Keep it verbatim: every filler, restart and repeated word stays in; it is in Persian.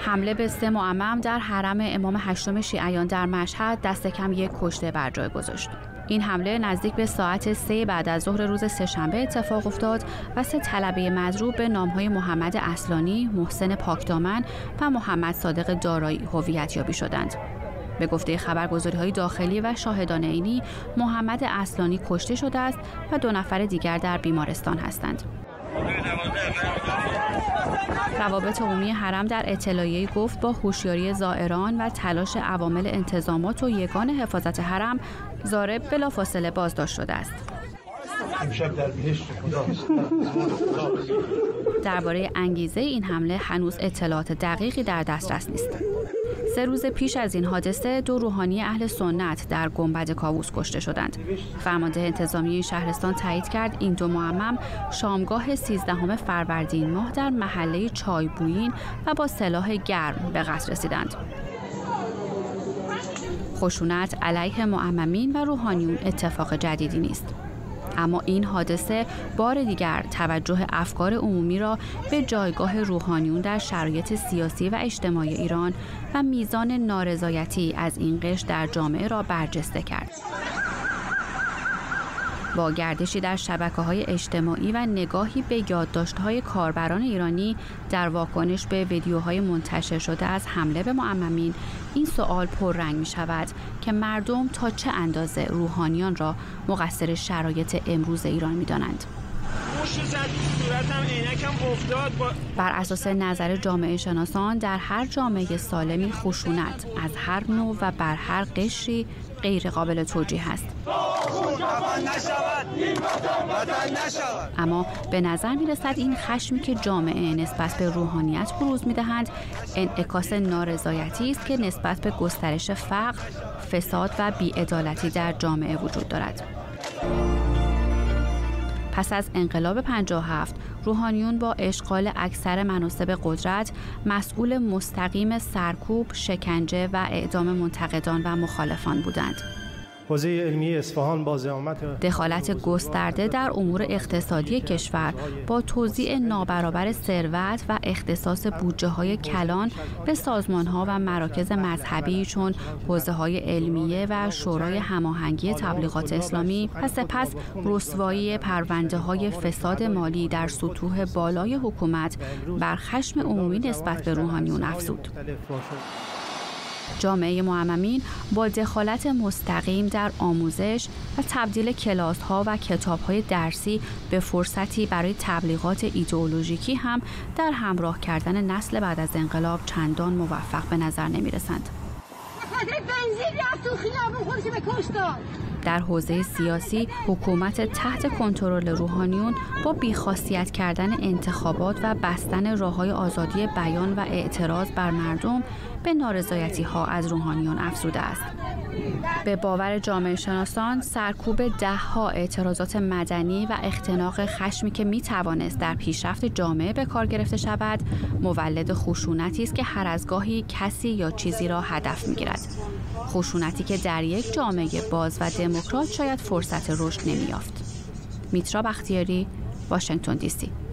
حمله به سه معمم در حرم امام هشتم شیعیان در مشهد دست کم یک کشته بر جای گذاشت. این حمله نزدیک به ساعت سه بعد از ظهر روز سه‌شنبه اتفاق افتاد و سه طلبه مضروب به نام‌های محمد اصلانی، محسن پاکدامن و محمد صادق دارایی هویت یابی شدند. به گفته خبرگزاری‌های داخلی و شاهدان عینی، محمد اصلانی کشته شده است و دو نفر دیگر در بیمارستان هستند. روابط عمومی حرم در اطلاعیه‌ای گفت با هوشیاری زائران و تلاش عوامل انتظامات و یگان حفاظت حرم، زارب بلافاصله بازداشت شده است. درباره انگیزه این حمله هنوز اطلاعات دقیقی در دسترس نیست. سه روز پیش از این حادثه دو روحانی اهل سنت در گنبد کاووس کشته شدند. فرمانده انتظامی این شهرستان تایید کرد این دو معمم شامگاه سیزدهم فروردین ماه در محله چایبویین و با سلاح گرم به قصد رسیدند. خشونت علیه معممین و روحانیون اتفاق جدیدی نیست. اما این حادثه بار دیگر توجه افکار عمومی را به جایگاه روحانیون در شرایط سیاسی و اجتماعی ایران و میزان نارضایتی از این قشر در جامعه را برجسته کرد. با گردشی در شبکه‌های اجتماعی و نگاهی به یادداشت‌های کاربران ایرانی در واکنش به ویدیوهای منتشر شده از حمله به معممین، این سوال پررنگ می‌شود که مردم تا چه اندازه روحانیان را مقصر شرایط امروز ایران می‌دانند. بر اساس نظر جامعه شناسان، در هر جامعه سالمی خشونت از هر نوع و بر هر قشری غیر قابل توجیه است. اما به نظر می رسد این خشمی که جامعه نسبت به روحانیت بروز می دهند انعکاس نارضایتی است که نسبت به گسترش فقر، فساد و بی‌عدالتی در جامعه وجود دارد. پس از انقلاب پنجاه و هفت، روحانیون با اشغال اکثر مناصب قدرت مسئول مستقیم سرکوب، شکنجه و اعدام منتقدان و مخالفان بودند. حوزه علمی اصفهان با زعامت دخالت گسترده در امور اقتصادی کشور با توزیع نابرابر ثروت و اختصاص بودجه‌های کلان به سازمان‌ها و مراکز مذهبی چون حوزه‌های علمیه و شورای هماهنگی تبلیغات اسلامی و سپس رسوایی پرونده‌های فساد مالی در سطوح بالای حکومت بر خشم عمومی نسبت به روحانیون افزود. جامعه معممین با دخالت مستقیم در آموزش و تبدیل کلاس‌ها و کتاب‌های درسی به فرصتی برای تبلیغات ایدئولوژیکی هم در همراه کردن نسل بعد از انقلاب چندان موفق به نظر نمی‌رسند. در حوزه سیاسی، حکومت تحت کنترل روحانیون با بیخاصیت کردن انتخابات و بستن راه‌های آزادی بیان و اعتراض بر مردم به نارضایتی‌ها از روحانیون افزوده است. به باور جامعه شناسان، سرکوب ده‌ها اعتراضات مدنی و اختناق خشمی که می‌توانست در پیشرفت جامعه به کار گرفته شود، مولد خشونتی است که هر از گاهی کسی یا چیزی را هدف می‌گیرد. خشونتی که در یک جامعه باز و دموکرات شاید فرصت رشد نمی‌یافت. میترا بختیاری، واشنگتن دی سی.